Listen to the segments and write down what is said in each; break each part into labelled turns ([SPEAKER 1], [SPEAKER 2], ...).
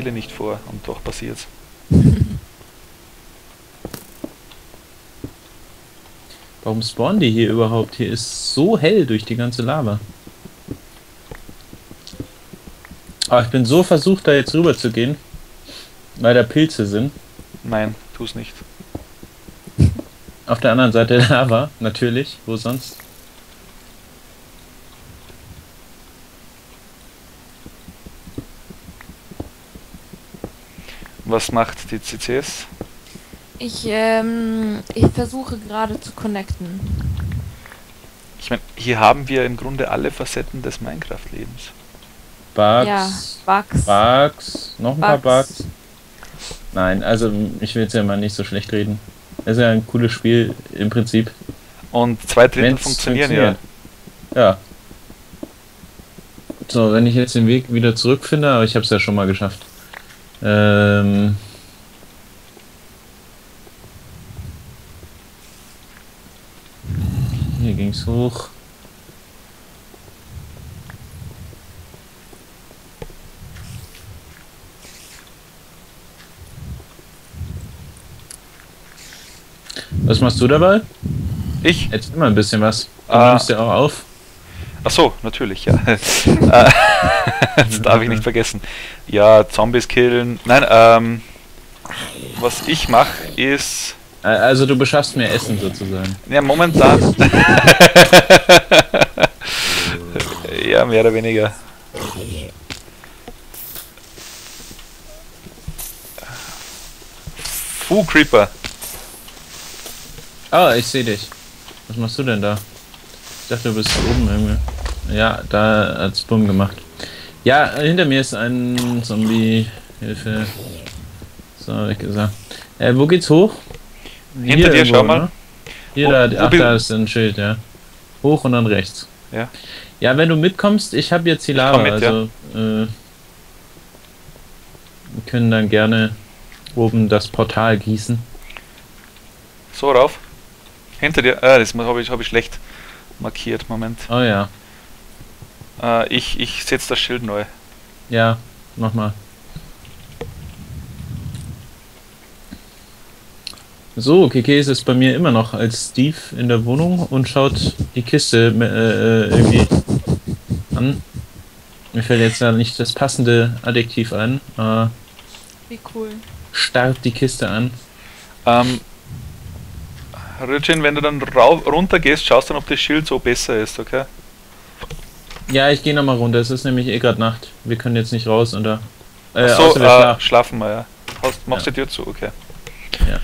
[SPEAKER 1] Spiele nicht vor und doch passiert's.
[SPEAKER 2] Warum spawnen die hier überhaupt? Hier ist so hell durch die ganze Lava. Aber ich bin so versucht, da jetzt rüber zu gehen, weil da Pilze sind.
[SPEAKER 1] Nein, tu's nicht.
[SPEAKER 2] Auf der anderen Seite der Lava, natürlich. Wo sonst?
[SPEAKER 1] Was macht die CCS?
[SPEAKER 3] Ich versuche gerade zu connecten.
[SPEAKER 1] Ich meine, hier haben wir im Grunde alle Facetten des Minecraft-Lebens.
[SPEAKER 2] Bugs.
[SPEAKER 3] Ja, Bugs.
[SPEAKER 2] Bugs. Noch ein paar Bugs. Nein, also ich will jetzt ja mal nicht so schlecht reden. Es ist ja ein cooles Spiel im Prinzip.
[SPEAKER 1] Und 2/3
[SPEAKER 2] Wenn's
[SPEAKER 1] funktionieren
[SPEAKER 2] funktioniert. Ja. So, wenn ich jetzt den Weg wieder zurückfinde, aber ich habe es ja schon mal geschafft. Hier ging's hoch. Was machst du dabei?
[SPEAKER 1] Ich?
[SPEAKER 2] Jetzt immer ein bisschen was. Du
[SPEAKER 1] Ah.
[SPEAKER 2] nimmst ja auch auf.
[SPEAKER 1] Ach so, natürlich, ja. Das darf ich nicht vergessen. Ja, Zombies killen. Nein, was ich mache ist...
[SPEAKER 2] Also du beschaffst mir Essen sozusagen.
[SPEAKER 1] Ja, momentan... Ja, mehr oder weniger. Creeper.
[SPEAKER 2] Ah, ich sehe dich. Was machst du denn da? Ich dachte, du bist oben irgendwie. Ja, da hat's Bumm gemacht. Ja, hinter mir ist ein Zombie. Hilfe. So, hab ich gesagt. Wo geht's hoch?
[SPEAKER 1] Hinter dir, schau mal.
[SPEAKER 2] Ne? Hier,
[SPEAKER 1] Wo-
[SPEAKER 2] da,
[SPEAKER 1] wo
[SPEAKER 2] ach,
[SPEAKER 1] bi-
[SPEAKER 2] da ist ein Schild, ja. Hoch und dann rechts.
[SPEAKER 1] Ja.
[SPEAKER 2] Ja, wenn du mitkommst, ich habe jetzt die Lava,
[SPEAKER 1] komm mit, ja.
[SPEAKER 2] also wir können dann gerne oben das Portal gießen.
[SPEAKER 1] So, rauf. Hinter dir. Das hab ich schlecht markiert. Moment.
[SPEAKER 2] Oh ja.
[SPEAKER 1] Ich setze das Schild neu.
[SPEAKER 2] Ja, nochmal. So, Kekes ist bei mir immer noch als Steve in der Wohnung und schaut die Kiste irgendwie an. Mir fällt jetzt da nicht das passende Adjektiv ein.
[SPEAKER 3] Wie cool.
[SPEAKER 2] Starrt die Kiste an.
[SPEAKER 1] Richin, wenn du dann runter gehst, schaust dann, ob das Schild so besser ist, okay?
[SPEAKER 2] Ja, ich gehe nochmal runter. Es ist nämlich eh gerade Nacht. Wir können jetzt nicht raus oder.
[SPEAKER 1] Ach so,
[SPEAKER 2] außer wir schlafen.
[SPEAKER 1] schlafen wir, ja. Machst die Tür zu, okay.
[SPEAKER 2] Ja.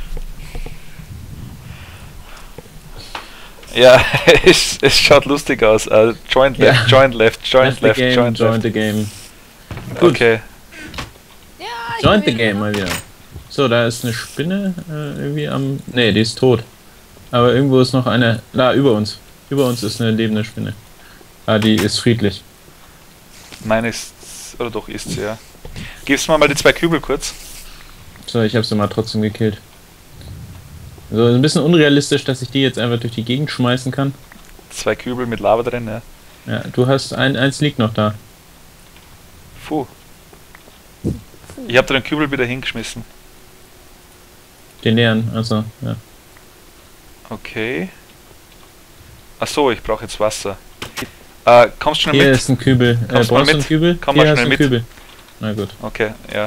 [SPEAKER 1] Ja, es schaut lustig aus. Joint left,
[SPEAKER 2] Ja.
[SPEAKER 1] joint left, joint left,
[SPEAKER 2] the game,
[SPEAKER 1] joint
[SPEAKER 2] join
[SPEAKER 1] left.
[SPEAKER 2] the game. Gut.
[SPEAKER 1] Okay.
[SPEAKER 3] Ja, ich
[SPEAKER 2] Join the
[SPEAKER 3] will-
[SPEAKER 2] game mal wieder. So, da ist eine Spinne irgendwie am. Ne, die ist tot. Aber irgendwo ist noch eine. Da, über uns. Über uns ist eine lebende Spinne. Ah, die ist friedlich.
[SPEAKER 1] Meine ist. Oder doch ist sie, ja. Gibst du mal die 2 Kübel kurz?
[SPEAKER 2] So, ich habe sie mal trotzdem gekillt. So, ein bisschen unrealistisch, dass ich die jetzt einfach durch die Gegend schmeißen kann.
[SPEAKER 1] 2 Kübel mit Lava drin, ja.
[SPEAKER 2] Ja, du hast eins liegt noch da.
[SPEAKER 1] Puh. Ich habe den Kübel wieder hingeschmissen.
[SPEAKER 2] Den leeren, also, ja.
[SPEAKER 1] Okay. Ach so, ich brauche jetzt Wasser. Kommst du schnell
[SPEAKER 2] Hier
[SPEAKER 1] mit?
[SPEAKER 2] ist ein Kübel.
[SPEAKER 1] Kommst du mal
[SPEAKER 2] Brauchst du einen
[SPEAKER 1] mit?
[SPEAKER 2] Kübel?
[SPEAKER 1] Komm
[SPEAKER 2] Hier
[SPEAKER 1] mal
[SPEAKER 2] hast
[SPEAKER 1] schnell
[SPEAKER 2] du einen
[SPEAKER 1] mit.
[SPEAKER 2] Kübel. Na gut.
[SPEAKER 1] Okay, ja.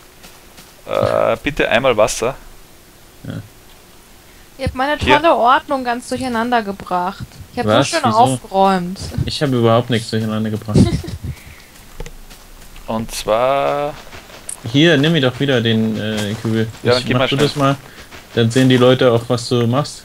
[SPEAKER 1] Bitte einmal Wasser.
[SPEAKER 3] Ihr habt meine
[SPEAKER 1] Hier.
[SPEAKER 3] tolle Ordnung ganz durcheinander gebracht. Ich habe so
[SPEAKER 2] Was?
[SPEAKER 3] schön
[SPEAKER 2] Wieso?
[SPEAKER 3] aufgeräumt.
[SPEAKER 2] Ich habe überhaupt nichts durcheinander gebracht.
[SPEAKER 1] Und zwar...
[SPEAKER 2] Hier, nimm mir doch wieder den Kübel.
[SPEAKER 1] Ja, dann geh
[SPEAKER 2] Mach
[SPEAKER 1] mal
[SPEAKER 2] du
[SPEAKER 1] schnell.
[SPEAKER 2] das mal. Dann sehen die Leute auch, was du machst.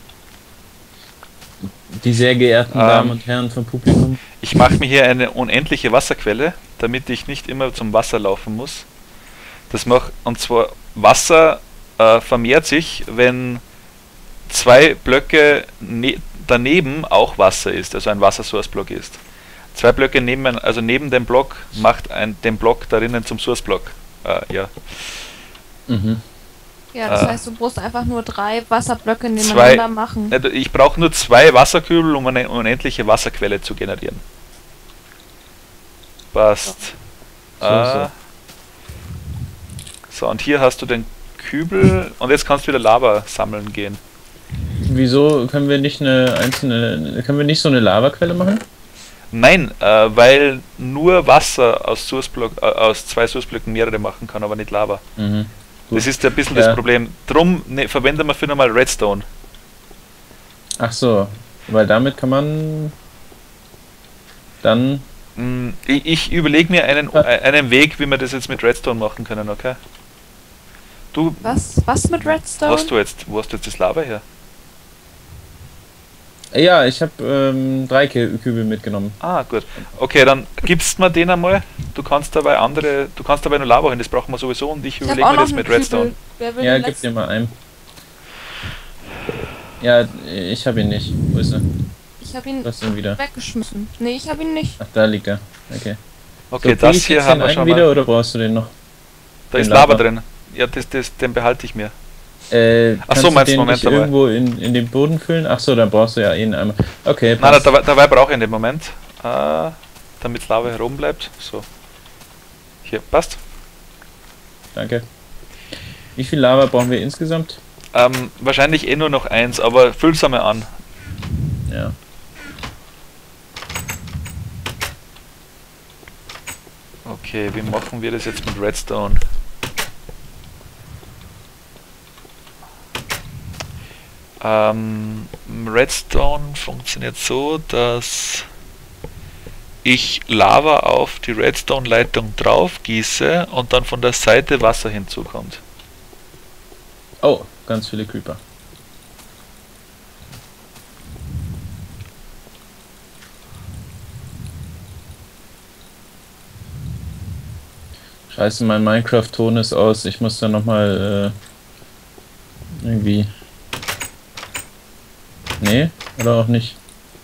[SPEAKER 2] Die sehr geehrten Damen und Herren vom Publikum.
[SPEAKER 1] Ich mache mir hier eine unendliche Wasserquelle, damit ich nicht immer zum Wasser laufen muss. Und zwar Wasser vermehrt sich, wenn 2 Blöcke daneben auch Wasser ist, also ein Wassersource-Block ist. 2 Blöcke neben dem Block macht den Block darinnen zum Source-Block. Ja.
[SPEAKER 2] Mhm.
[SPEAKER 3] Ja, das heißt, du musst einfach nur 3 Wasserblöcke
[SPEAKER 1] 2
[SPEAKER 3] nebeneinander machen.
[SPEAKER 1] Ich brauche nur 2 Wasserkübel, um eine unendliche Wasserquelle zu generieren. Passt.
[SPEAKER 2] So.
[SPEAKER 1] So, und hier hast du den Kübel und jetzt kannst du wieder Lava sammeln gehen.
[SPEAKER 2] Wieso können wir nicht können wir nicht so eine Lavaquelle machen?
[SPEAKER 1] Nein, weil nur Wasser aus aus 2 Sourceblöcken mehrere machen kann, aber nicht Lava.
[SPEAKER 2] Mhm.
[SPEAKER 1] Das ist ein bisschen
[SPEAKER 2] Ja.
[SPEAKER 1] das Problem. Drum verwenden wir für nochmal Redstone.
[SPEAKER 2] Ach so, weil damit kann man dann...
[SPEAKER 1] Ich überlege mir einen Weg, wie wir das jetzt mit Redstone machen können, okay? Du,
[SPEAKER 3] Was mit Redstone?
[SPEAKER 1] wo hast du jetzt das Lava her?
[SPEAKER 2] Ja, ich habe 3 Kübel mitgenommen.
[SPEAKER 1] Ah, gut. Okay, dann gibst mir den einmal. Du kannst dabei nur Lava hin, das brauchen wir sowieso und ich
[SPEAKER 3] Ich hab
[SPEAKER 1] überlege
[SPEAKER 3] auch
[SPEAKER 1] mir
[SPEAKER 3] noch
[SPEAKER 1] das
[SPEAKER 3] einen
[SPEAKER 1] mit
[SPEAKER 3] Kübel.
[SPEAKER 1] Redstone.
[SPEAKER 3] Wer will
[SPEAKER 2] Ja,
[SPEAKER 3] den
[SPEAKER 2] gib
[SPEAKER 3] letzten?
[SPEAKER 2] dir mal einen. Ja, ich habe ihn nicht. Wo ist er?
[SPEAKER 3] Ich habe ihn
[SPEAKER 2] Du hast ihn wieder.
[SPEAKER 3] weggeschmissen. Nee, ich habe ihn nicht.
[SPEAKER 2] Ach, da liegt er. Okay.
[SPEAKER 1] Okay,
[SPEAKER 2] So, krieg
[SPEAKER 1] das
[SPEAKER 2] ich
[SPEAKER 1] hier
[SPEAKER 2] jetzt
[SPEAKER 1] haben
[SPEAKER 2] den
[SPEAKER 1] wir schon
[SPEAKER 2] einen wieder
[SPEAKER 1] mal.
[SPEAKER 2] oder brauchst du den noch?
[SPEAKER 1] Da
[SPEAKER 2] den
[SPEAKER 1] ist Lava
[SPEAKER 2] Lava?
[SPEAKER 1] drin. Ja, den behalte ich mir.
[SPEAKER 2] Ach
[SPEAKER 1] so, meinst du,
[SPEAKER 2] den
[SPEAKER 1] Moment
[SPEAKER 2] nicht
[SPEAKER 1] einmal.
[SPEAKER 2] irgendwo in den Boden füllen? Ach so, dann brauchst du ja ihn einmal. Okay,
[SPEAKER 1] Nein,
[SPEAKER 2] passt.
[SPEAKER 1] dabei brauche ich in dem Moment, damit Lava herum bleibt. So. Hier, passt.
[SPEAKER 2] Danke. Wie viel Lava brauchen wir insgesamt?
[SPEAKER 1] Wahrscheinlich nur noch 1, aber füll's einmal an.
[SPEAKER 2] Ja.
[SPEAKER 1] Okay, wie machen wir das jetzt mit Redstone? Redstone funktioniert so, dass ich Lava auf die Redstone-Leitung drauf gieße und dann von der Seite Wasser hinzukommt.
[SPEAKER 2] Oh, ganz viele Creeper. Scheiße, mein Minecraft-Ton ist aus. Ich muss da nochmal irgendwie... Nee, oder auch nicht.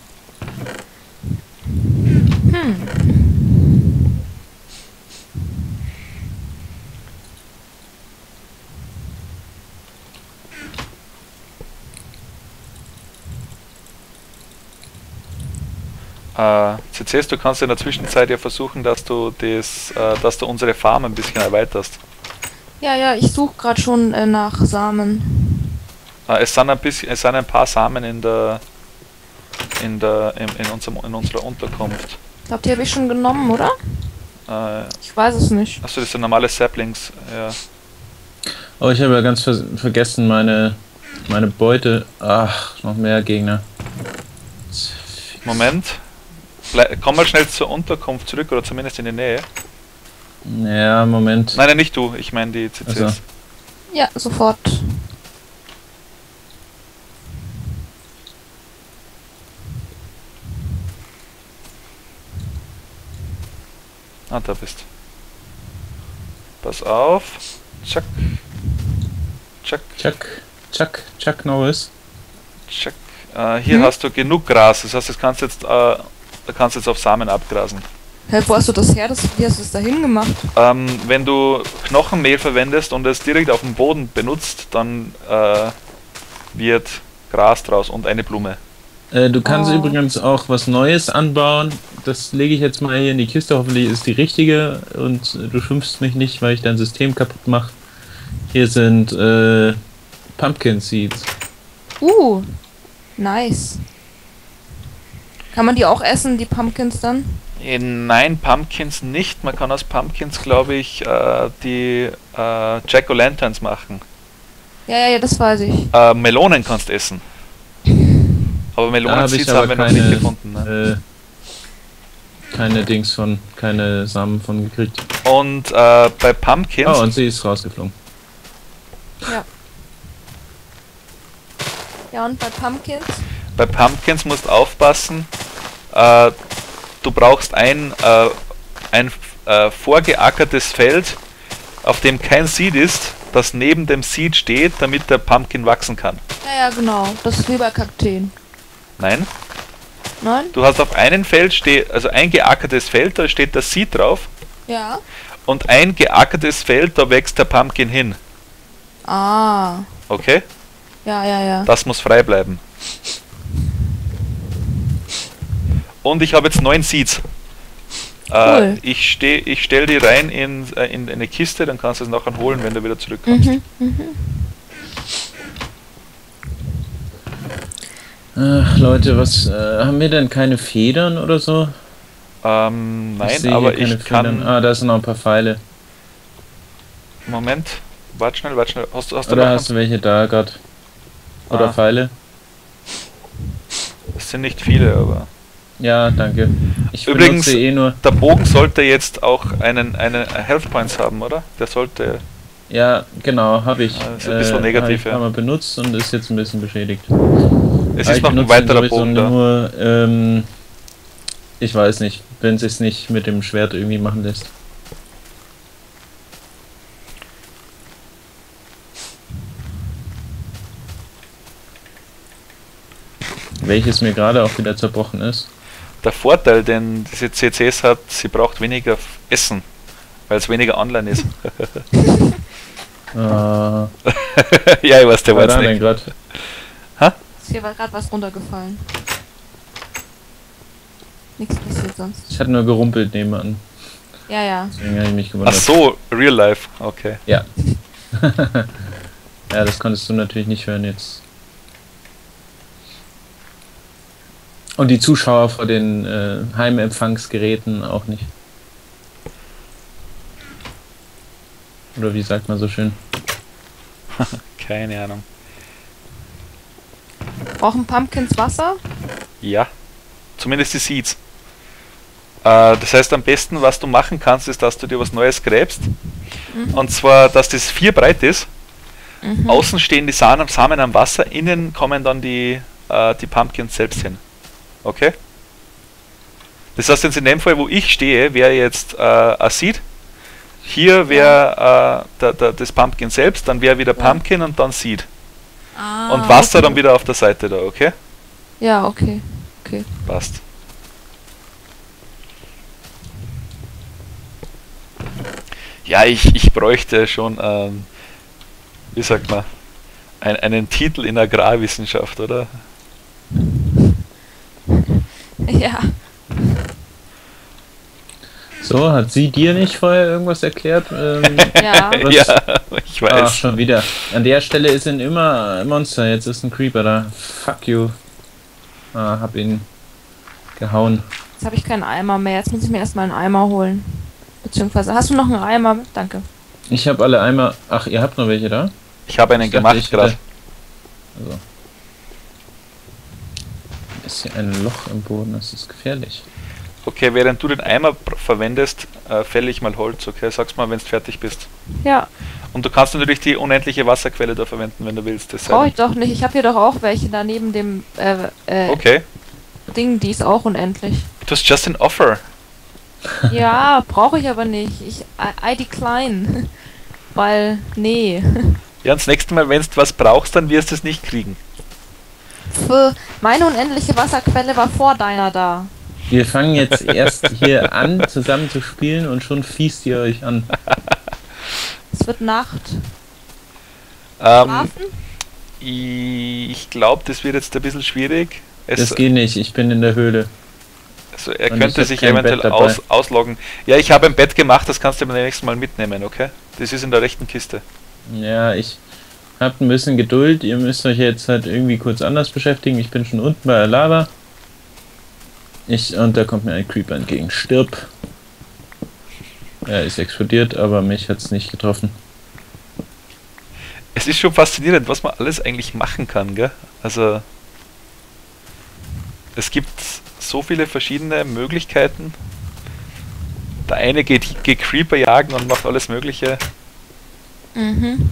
[SPEAKER 1] CCS, du kannst in der Zwischenzeit ja versuchen, dass du unsere Farm ein bisschen erweiterst.
[SPEAKER 3] Ja, ich suche gerade schon nach Samen.
[SPEAKER 1] Es sind ein paar Samen in unserer Unterkunft.
[SPEAKER 3] Ich glaube, die habe ich schon genommen, oder? Ich weiß es nicht.
[SPEAKER 1] Achso, das sind normale Saplings, ja.
[SPEAKER 2] Oh, ich habe ja ganz vergessen meine Beute. Ach, noch mehr Gegner.
[SPEAKER 1] Moment. Komm mal schnell zur Unterkunft zurück oder zumindest in die Nähe.
[SPEAKER 2] Ja, Moment.
[SPEAKER 1] Nein, nicht du, ich meine die CCS.
[SPEAKER 2] Also.
[SPEAKER 3] Ja, sofort.
[SPEAKER 1] Ah, da bist. Pass auf. Chuck.
[SPEAKER 2] Chuck Norris.
[SPEAKER 1] Chuck. Hier hast du genug Gras, das heißt, das kannst jetzt auf Samen abgrasen.
[SPEAKER 3] Hä, wo hast du das her? Wie hast du das dahin gemacht?
[SPEAKER 1] Wenn du Knochenmehl verwendest und es direkt auf dem Boden benutzt, dann wird Gras draus und eine Blume.
[SPEAKER 2] Du kannst übrigens auch was Neues anbauen. Das lege ich jetzt mal hier in die Kiste. Hoffentlich ist die richtige und du schimpfst mich nicht, weil ich dein System kaputt mache. Hier sind Pumpkin Seeds.
[SPEAKER 3] Nice. Kann man die auch essen, die Pumpkins dann?
[SPEAKER 1] Nein, Pumpkins nicht. Man kann aus Pumpkins, glaube ich, die Jack-O-Lanterns machen.
[SPEAKER 3] Ja, das weiß ich.
[SPEAKER 1] Melonen kannst essen. Aber Melonen-Seeds haben wir noch nicht gefunden. Ne?
[SPEAKER 2] Keine Samen von gekriegt.
[SPEAKER 1] Und bei Pumpkins...
[SPEAKER 2] Oh, und sie ist rausgeflogen.
[SPEAKER 3] Ja. Ja, und bei Pumpkins?
[SPEAKER 1] Bei Pumpkins musst du aufpassen, du brauchst ein vorgeackertes Feld, auf dem kein Seed ist, das neben dem Seed steht, damit der Pumpkin wachsen kann.
[SPEAKER 3] Ja, genau. Das ist wie bei Kakteen.
[SPEAKER 1] Nein?
[SPEAKER 3] Nein?
[SPEAKER 1] Du hast auf einem Feld also ein geackertes Feld, da steht das Seed drauf,
[SPEAKER 3] Ja.
[SPEAKER 1] und ein geackertes Feld, da wächst der Pumpkin hin.
[SPEAKER 3] Ah.
[SPEAKER 1] Okay?
[SPEAKER 3] Ja.
[SPEAKER 1] Das muss frei bleiben. Und ich habe jetzt 9 Seeds.
[SPEAKER 3] Cool.
[SPEAKER 1] Ich stell die rein in eine Kiste, dann kannst du es nachher holen, wenn du wieder zurückkommst.
[SPEAKER 2] Ach, Leute, was haben wir denn keine Federn oder so?
[SPEAKER 1] Nein,
[SPEAKER 2] sehe
[SPEAKER 1] aber
[SPEAKER 2] hier keine
[SPEAKER 1] ich kann...
[SPEAKER 2] Federn. Ah, da sind noch ein paar Pfeile.
[SPEAKER 1] Moment, warte schnell. Hast du
[SPEAKER 2] Oder
[SPEAKER 1] noch
[SPEAKER 2] hast du welche da gerade? Oder
[SPEAKER 1] Ah.
[SPEAKER 2] Pfeile?
[SPEAKER 1] Es sind nicht viele, aber...
[SPEAKER 2] Ja, danke. Ich
[SPEAKER 1] Übrigens,
[SPEAKER 2] benutze eh nur.
[SPEAKER 1] der Bogen sollte jetzt auch einen Health Points haben, oder? Der sollte...
[SPEAKER 2] Ja, genau, habe ich.
[SPEAKER 1] Das ist ein bisschen negativ,
[SPEAKER 2] hab ich
[SPEAKER 1] ja.
[SPEAKER 2] einmal benutzt und ist jetzt ein bisschen beschädigt.
[SPEAKER 1] Es
[SPEAKER 2] Aber
[SPEAKER 1] ist
[SPEAKER 2] ich
[SPEAKER 1] noch ein
[SPEAKER 2] benutze
[SPEAKER 1] weiterer
[SPEAKER 2] sowieso
[SPEAKER 1] Bogen da.
[SPEAKER 2] nur, ich weiß nicht, wenn es sich nicht mit dem Schwert irgendwie machen lässt. Welches mir gerade auch wieder zerbrochen ist.
[SPEAKER 1] Der Vorteil, den diese CCs hat, sie braucht weniger Essen, weil es weniger online ist.
[SPEAKER 2] Ja,
[SPEAKER 1] Ja, ich weiß, der war
[SPEAKER 2] da
[SPEAKER 1] jetzt
[SPEAKER 2] denn
[SPEAKER 1] nicht.
[SPEAKER 2] gerade?
[SPEAKER 3] Hier war gerade was runtergefallen. Nichts passiert sonst.
[SPEAKER 2] Ich hatte nur gerumpelt nebenan.
[SPEAKER 3] Ja, ja.
[SPEAKER 2] Deswegen habe ich mich
[SPEAKER 1] Ach
[SPEAKER 2] gewundert.
[SPEAKER 1] so, Real Life, okay.
[SPEAKER 2] Ja. Ja, das konntest du natürlich nicht hören jetzt. Und die Zuschauer vor den Heimempfangsgeräten auch nicht. Oder wie sagt man so schön?
[SPEAKER 1] Keine Ahnung.
[SPEAKER 3] Brauchen Pumpkins Wasser?
[SPEAKER 1] Ja, zumindest die Seeds. Das heißt, am besten, was du machen kannst, ist, dass du dir was Neues gräbst. Und zwar, dass das 4 breit ist. Außen stehen die Samen am Wasser, innen kommen dann die Pumpkins selbst hin. Okay? Das heißt, jetzt in dem Fall, wo ich stehe, wäre jetzt ein Seed. Hier wäre das Pumpkin selbst, dann wäre wieder Pumpkin und dann Seed.
[SPEAKER 3] Ah,
[SPEAKER 1] Und Wasser
[SPEAKER 3] okay.
[SPEAKER 1] dann wieder auf der Seite da, okay?
[SPEAKER 3] Ja, okay. Okay.
[SPEAKER 1] Passt. Ja, ich bräuchte schon, wie sagt man, einen Titel in Agrarwissenschaft, oder?
[SPEAKER 3] Ja.
[SPEAKER 2] So, hat sie dir nicht vorher irgendwas erklärt?
[SPEAKER 3] Ja.
[SPEAKER 2] Was?
[SPEAKER 1] Ja, ich
[SPEAKER 2] Ach,
[SPEAKER 1] weiß.
[SPEAKER 2] schon wieder. An der Stelle sind immer Monster, jetzt ist ein Creeper da. Fuck you. Ah, hab ihn gehauen.
[SPEAKER 3] Jetzt habe ich keinen Eimer mehr. Jetzt muss ich mir erstmal einen Eimer holen. Beziehungsweise, hast du noch einen Eimer? Danke.
[SPEAKER 2] Ich habe alle Eimer. Ach, ihr habt noch welche da?
[SPEAKER 1] Ich habe einen
[SPEAKER 2] Ich dachte,
[SPEAKER 1] gemacht
[SPEAKER 2] ich hätte-
[SPEAKER 1] gerade.
[SPEAKER 2] Also. Ist hier ein Loch im Boden, das ist gefährlich.
[SPEAKER 1] Okay, während du den Eimer verwendest, fälle ich mal Holz, okay? Sag's mal, wenn du fertig bist.
[SPEAKER 3] Ja,
[SPEAKER 1] Und du kannst natürlich die unendliche Wasserquelle da verwenden, wenn du willst. Das
[SPEAKER 3] brauche ich doch nicht. Ich habe hier doch auch welche da neben dem
[SPEAKER 1] Okay.
[SPEAKER 3] Ding, die ist auch unendlich.
[SPEAKER 1] It was just an offer.
[SPEAKER 3] Ja, brauche ich aber nicht. I decline. Weil, nee.
[SPEAKER 1] Ja, und das nächste Mal, wenn du was brauchst, dann wirst du es nicht kriegen.
[SPEAKER 3] Meine unendliche Wasserquelle war vor deiner da.
[SPEAKER 2] Wir fangen jetzt erst hier an, zusammen zu spielen und schon fiest ihr euch an.
[SPEAKER 3] Es wird Nacht.
[SPEAKER 1] Ähm,
[SPEAKER 3] Schlafen?
[SPEAKER 1] ich glaube, das wird jetzt ein bisschen schwierig.
[SPEAKER 2] Das geht nicht, ich bin in der Höhle.
[SPEAKER 1] Also er
[SPEAKER 2] Und
[SPEAKER 1] könnte
[SPEAKER 2] ich hab
[SPEAKER 1] sich
[SPEAKER 2] kein
[SPEAKER 1] eventuell
[SPEAKER 2] Bett dabei.
[SPEAKER 1] ausloggen. Ja, ich habe ein Bett gemacht, das kannst du beim nächsten Mal mitnehmen, okay? Das ist in der rechten Kiste.
[SPEAKER 2] Ja, ich habt ein bisschen Geduld, ihr müsst euch jetzt halt irgendwie kurz anders beschäftigen. Ich bin schon unten bei der Lava. Und da kommt mir ein Creeper entgegen. Stirb! Er ist explodiert, aber mich hat's nicht getroffen.
[SPEAKER 1] Es ist schon faszinierend, was man alles eigentlich machen kann, gell? Also es gibt so viele verschiedene Möglichkeiten. Der eine geht Creeper jagen und macht alles Mögliche.
[SPEAKER 3] Mhm.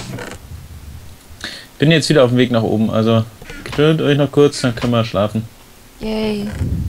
[SPEAKER 2] Bin jetzt wieder auf dem Weg nach oben, also geduldet euch noch kurz, dann können wir schlafen.
[SPEAKER 3] Yay.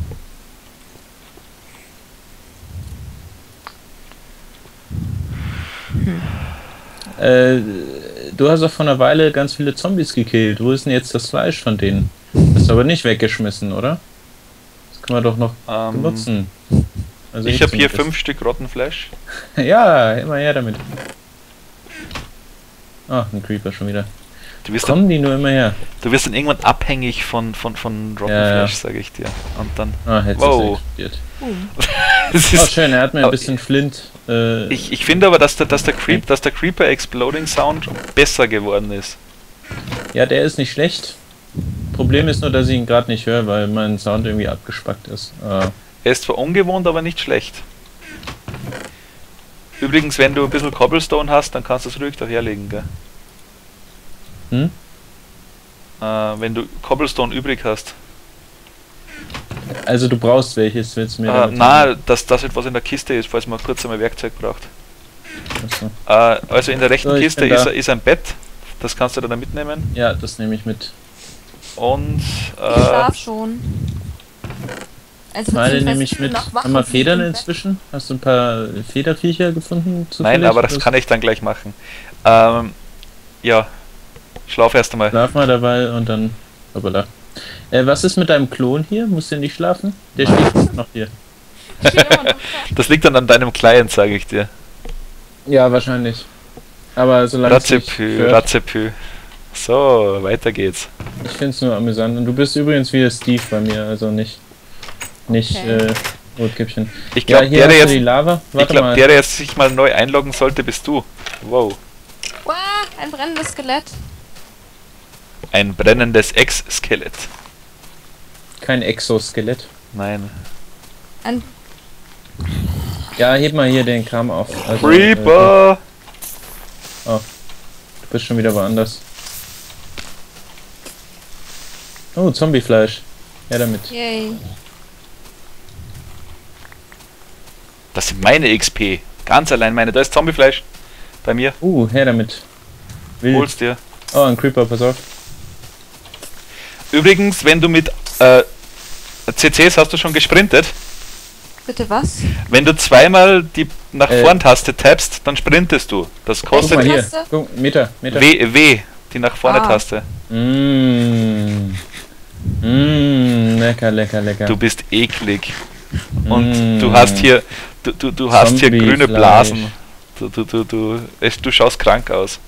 [SPEAKER 2] Du hast doch vor einer Weile ganz viele Zombies gekillt. Wo ist denn jetzt das Fleisch von denen? Das ist aber nicht weggeschmissen, oder? Das können wir doch noch benutzen. Also
[SPEAKER 1] Ich habe hier
[SPEAKER 2] zumindest.
[SPEAKER 1] 5 Stück Rottenfleisch.
[SPEAKER 2] Ja, immer her damit. Ah, ein Creeper schon wieder.
[SPEAKER 1] Du wirst,
[SPEAKER 2] Kommen die nur immer her?
[SPEAKER 1] du wirst dann irgendwann abhängig von Rotten Flash, sage ich dir. Und dann.
[SPEAKER 2] Ah, hätte
[SPEAKER 1] Wow.
[SPEAKER 2] explodiert.
[SPEAKER 1] Das
[SPEAKER 2] Oh,
[SPEAKER 1] ist,
[SPEAKER 2] schön, er hat mir ein
[SPEAKER 1] aber
[SPEAKER 2] bisschen Flint.
[SPEAKER 1] ich finde aber, dass der Creeper Exploding Sound besser geworden ist.
[SPEAKER 2] Ja, der ist nicht schlecht. Problem ist nur, dass ich ihn gerade nicht höre, weil mein Sound irgendwie abgespackt ist.
[SPEAKER 1] Er ist zwar ungewohnt, aber nicht schlecht. Übrigens, wenn du ein bisschen Cobblestone hast, dann kannst du es ruhig daherlegen, gell?
[SPEAKER 2] Hm?
[SPEAKER 1] Wenn du Cobblestone übrig hast.
[SPEAKER 2] Also du brauchst welches, willst du mir damit
[SPEAKER 1] Na, dass das etwas in der Kiste ist, falls man kurz einmal Werkzeug braucht.
[SPEAKER 2] sagen?
[SPEAKER 1] Also in der rechten
[SPEAKER 2] So, ich
[SPEAKER 1] Kiste
[SPEAKER 2] bin da.
[SPEAKER 1] ist ein Bett. Das kannst du dann mitnehmen.
[SPEAKER 2] Ja, das nehme ich mit.
[SPEAKER 1] Und
[SPEAKER 3] Ich schlaf schon. Also
[SPEAKER 2] Meine
[SPEAKER 3] beziehungsweise
[SPEAKER 2] nehme ich mit.
[SPEAKER 3] noch wach
[SPEAKER 2] Haben wir
[SPEAKER 3] und lieg
[SPEAKER 2] Federn
[SPEAKER 3] im Bett.
[SPEAKER 2] inzwischen? Hast du ein paar Federviecher gefunden?
[SPEAKER 1] nein, aber das kann ich dann gleich machen. Ja, schlaf erst einmal.
[SPEAKER 2] Schlaf mal dabei und dann. Hoppala. Was ist mit deinem Klon hier? Muss der nicht schlafen? Der schläft noch hier.
[SPEAKER 3] Steht immer noch da.
[SPEAKER 1] Das liegt dann an deinem Client, sage ich dir.
[SPEAKER 2] Ja, wahrscheinlich. Aber solange es nicht
[SPEAKER 1] Ratzepü,
[SPEAKER 2] stört,
[SPEAKER 1] Ratzepü. So, weiter geht's.
[SPEAKER 2] ich finde es nur amüsant. Und du bist übrigens wieder Steve bei mir, also nicht
[SPEAKER 3] Okay.
[SPEAKER 2] Rotkäppchen.
[SPEAKER 1] Ich
[SPEAKER 2] Ja,
[SPEAKER 1] glaube,
[SPEAKER 2] hier hast du
[SPEAKER 1] der
[SPEAKER 2] die
[SPEAKER 1] jetzt,
[SPEAKER 2] Lava.
[SPEAKER 1] ich
[SPEAKER 2] Warte
[SPEAKER 1] glaub,
[SPEAKER 2] mal.
[SPEAKER 1] der jetzt sich mal neu einloggen sollte, bist du. Wow.
[SPEAKER 3] Wow, ein brennendes Skelett.
[SPEAKER 1] Ein brennendes Ex-Skelett.
[SPEAKER 2] Kein Exoskelett.
[SPEAKER 1] Nein.
[SPEAKER 3] Ein
[SPEAKER 2] Ja, heb mal hier den Kram auf. Also,
[SPEAKER 1] Creeper!
[SPEAKER 2] du bist schon wieder woanders. Oh, Zombiefleisch. Ja, damit.
[SPEAKER 3] Yay.
[SPEAKER 1] Das sind meine XP. Ganz allein meine. Da ist Zombiefleisch. Bei mir.
[SPEAKER 2] Her damit. Wild.
[SPEAKER 1] Hol's dir.
[SPEAKER 2] Oh, ein Creeper, pass auf.
[SPEAKER 1] Übrigens, wenn du mit CCs hast du schon gesprintet.
[SPEAKER 3] Bitte was?
[SPEAKER 1] Wenn du zweimal die nach
[SPEAKER 2] Äh.
[SPEAKER 1] vorn Taste tappst, dann sprintest du. Das
[SPEAKER 2] Guck mal
[SPEAKER 1] kostet
[SPEAKER 2] hier.
[SPEAKER 3] Taste?
[SPEAKER 2] Guck, Meter.
[SPEAKER 1] W, die nach vorne
[SPEAKER 3] Ah.
[SPEAKER 1] Taste.
[SPEAKER 2] Lecker, lecker, lecker.
[SPEAKER 1] Du bist eklig. Und
[SPEAKER 2] Mm.
[SPEAKER 1] du hast hier, du hast hier grüne
[SPEAKER 2] Zombiefleisch.
[SPEAKER 1] Blasen. Du schaust krank aus.